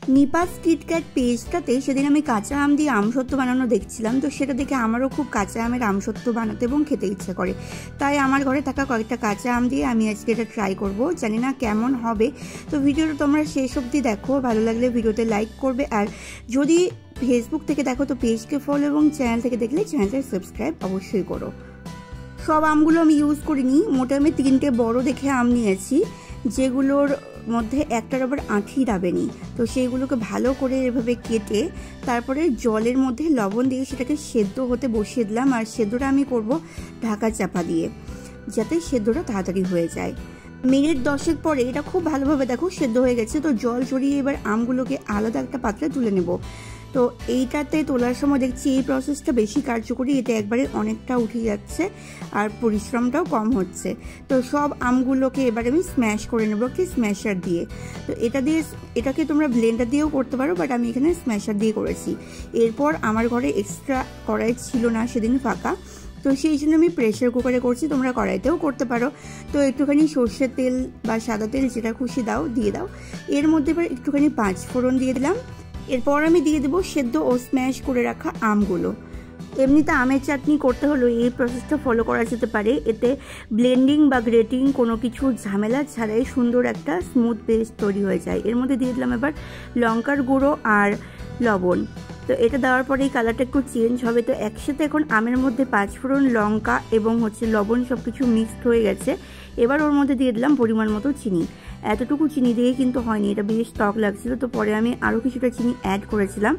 নিপাস KitKat পেজটাতে সেদিন আমি কাঁচা আম দিয়ে আমসত্ত্ব বানানো দেখছিলাম, তো সেটা দেখে আমারও খুব কাঁচা আমের আমসত্ত্ব বানাতে এবং খেতে ইচ্ছা করে। তাই আমার ঘরে থাকা কয়েকটা কাঁচা আম দিয়ে আমি আজকে এটা ট্রাই করব। জানি না কেমন হবে, তো ভিডিওটা তোমরা শেষ অবধি দেখো। ভালো লাগলে ভিডিওতে লাইক করবে, আর যদি ফেসবুক থেকে দেখো তো পেজকে ফলো, এবং চ্যানেল থেকে দেখলে চ্যানেলটা সাবস্ক্রাইব অবশ্যই করো। সব আমগুলো আমি ইউজ করিনি, মোটামুটি আমি 3টে বড় দেখে আম নিয়েছি, যেগুলোর মধ্যে একটার আবার আঁঠি দাবেনি। তো সেইগুলোকে ভালো করে এভাবে কেটে তারপরে জলের মধ্যে লবণ দিয়ে সেটাকে সেদ্ধ হতে বসিয়ে দিলাম। আর সেদ্ধটা আমি করব ঢাকা চাপা দিয়ে, যাতে সেদ্ধটা তাড়াতাড়ি হয়ে যায়। মিনিট 10 পরে এটা খুব ভালোভাবে দেখো সেদ্ধ হয়ে গেছে। তো জল ঝরিয়ে এবার আমগুলোকে আলাদা একটা পাত্রে তুলে নেব। তো এইটাতে তোলার সময় দেখছি এই প্রসেসটা বেশি কার্যকরী, এতে একবারে অনেকটা উঠে যাচ্ছে আর পরিশ্রমটাও কম হচ্ছে। তো সব আমগুলোকে এবার আমি স্ম্যাশ করে নেবো একটি স্ম্যাশার দিয়ে। তো এটাকে তোমরা ব্লেন্ডার দিয়েও করতে পারো, বাট আমি এখানে স্ম্যাশার দিয়ে করেছি। এরপর আমার ঘরে এক্সট্রা কড়াই ছিল না, সেদিন ফাঁকা, তো সেই জন্য আমি প্রেশার কুকারে করছি। তোমরা কড়াইতেও করতে পারো। তো একটুখানি সর্ষের তেল বা সাদা তেল যেটা খুশি দিয়ে দাও। এর মধ্যে এবার একটুখানি 5 ফোড়ন দিয়ে দিলাম। এরপর আমি দিয়ে দেবো সেদ্ধ ও স্ম্যাশ করে রাখা আমগুলো। এমনিতে আমের চাটনি করতে হলেও এই প্রসেসটা ফলো করা যেতে পারে। এতে ব্লেন্ডিং বা গ্রেটিং কোনো কিছু ঝামেলা ছাড়াই সুন্দর একটা স্মুথ পেস্ট তৈরি হয়ে যায়। এর মধ্যে দিয়ে দিলাম এবার লঙ্কার গুঁড়ো আর লবণ। তো এটা দেওয়ার পরে এই কালারটা একটু চেঞ্জ হবে। তো একসাথে এখন আমের মধ্যে 5 ফোড়ন, লঙ্কা এবং লবণ সব কিছু মিক্সড হয়ে গেছে। এবার ওর মধ্যে দিয়ে দিলাম পরিমাণ মতো চিনি। এতটুকু চিনি দিয়ে কিন্তু হয়নি, এটা বেশ টক লাগছিল। তো পরে আমি আরও কিছুটা চিনি অ্যাড করেছিলাম।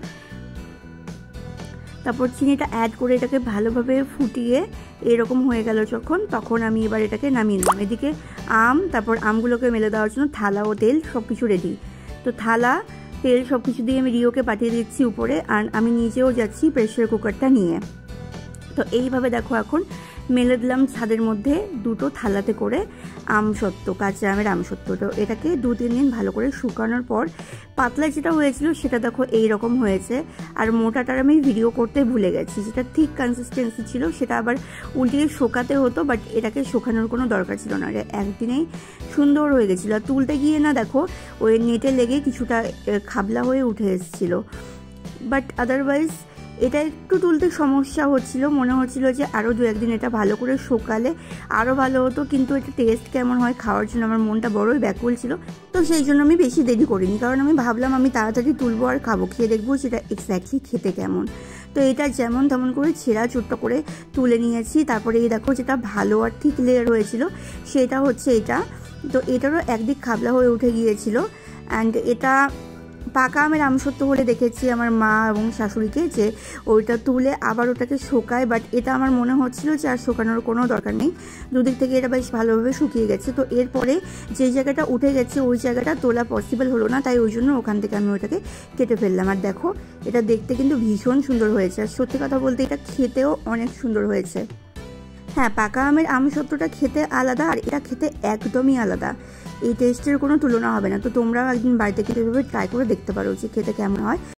তারপর চিনিটা অ্যাড করে এটাকে ভালোভাবে ফুটিয়ে এরকম হয়ে গেল যখন, তখন আমি এবার এটাকে নামিয়ে নিলাম। এদিকে আম, তারপর আমগুলোকে মেলে দেওয়ার জন্য থালা ও তেল সব কিছু রেডি। তো থালা, তেল সব কিছু দিয়ে আমি রিওকে পাঠিয়ে দিচ্ছি উপরে, আর আমি নিজেও যাচ্ছি প্রেশার কুকারটা নিয়ে। তো এইভাবে দেখো এখন মেলে দিলাম ছাদের মধ্যে 2টো থালাতে করে আমসত্ত্ব, কাঁচা আমের আমসত্ত্ব। তো এটাকে 2-3 দিন ভালো করে শুকানোর পর পাতলা যেটা হয়েছিল সেটা দেখো এইরকম হয়েছে। আর মোটাটার আমি ভিডিও করতে ভুলে গেছি, যেটা ঠিক কনসিস্টেন্সি ছিল সেটা আবার উল্টিয়ে শোকাতে হতো, বাট এটাকে শোকানোর কোনো দরকার ছিল না, একদিনেই সুন্দর হয়ে গেছিলো। আর তুলতে গিয়ে না দেখো ওই নেটে লেগে কিছুটা খাবলা হয়ে উঠে এসেছিলো, বাট আদারওয়াইজ এটা একটু তুলতে সমস্যা হচ্ছিল। মনে হচ্ছিল যে আরও 2-1 দিন এটা ভালো করে শোকালে আরও ভালো হতো, কিন্তু এটা টেস্ট কেমন হয় খাওয়ার জন্য আমার মনটা বড়ই ব্যাকুল ছিল। তো সেই জন্য আমি বেশি দেরি করিনি, কারণ আমি ভাবলাম আমি তাড়াতাড়ি তুলবো আর খাবো, খেয়ে দেখবো সেটা এক্স্যাক্টলি খেতে কেমন। তো এটা যেমন তেমন করে ছেঁড়া চুট্টা করে তুলে নিয়েছি। তারপরে এই দেখো যেটা ভালো আর ঠিক লেয়ার হয়েছিল সেটা হচ্ছে এটা। তো এটারও একদিক খাবলা হয়ে উঠে গিয়েছিল। অ্যান্ড এটা পাকা আমের আমসত্ত্ব হলে দেখেছি আমার মা এবং শাশুড়িকে যে ওইটা তুলে আবার ওটাকে শোকায়, বাট এটা আমার মনে হচ্ছিল যে আর শোকানোর কোনো দরকার নেই, দুদিক থেকে এটা বেশ ভালোভাবে শুকিয়ে গেছে। তো এরপরে যে জায়গাটা উঠে গেছে ওই জায়গাটা তোলা পসিবল হলো না, তাই ওই জন্য ওখান থেকে আমি ওটাকে কেটে ফেললাম। আর দেখো এটা দেখতে কিন্তু ভীষণ সুন্দর হয়েছে, আর সত্যি কথা বলতে এটা খেতেও অনেক সুন্দর হয়েছে। হ্যাঁ, পাকা আমের আমসত্ত্বটা খেতে আলাদা, আর এটা খেতে একদমই আলাদা, এই টেস্টের কোনো তুলনা হবে না। তো তোমরাও একদিন বাড়িতে এভাবে ট্রাই করে দেখতে পারো যে খেতে কেমন হয়।